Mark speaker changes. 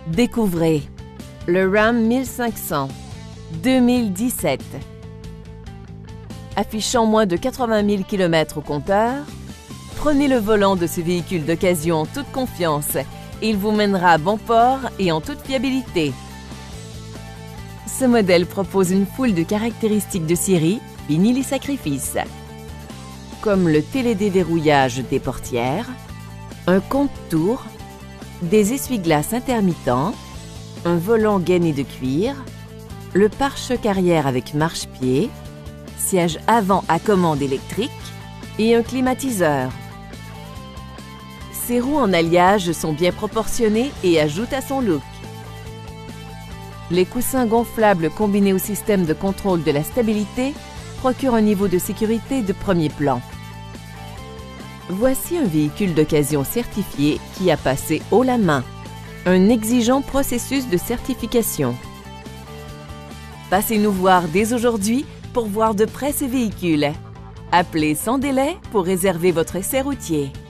Speaker 1: Découvrez le Ram 1500 2017. Affichant moins de 80 000 km au compteur, prenez le volant de ce véhicule d'occasion en toute confiance. Il vous mènera à bon port et en toute fiabilité. Ce modèle propose une foule de caractéristiques de série finies les sacrifices, comme le télédéverrouillage des portières, un compte-tours, des essuie-glaces intermittents, un volant gainé de cuir, le pare-choc arrière avec marche-pied, siège avant à commande électrique et un climatiseur. Ses roues en alliage sont bien proportionnées et ajoutent à son look. Les coussins gonflables combinés au système de contrôle de la stabilité procurent un niveau de sécurité de premier plan. Voici un véhicule d'occasion certifié qui a passé haut la main un exigeant processus de certification. Passez-nous voir dès aujourd'hui pour voir de près ce véhicule. Appelez sans délai pour réserver votre essai routier.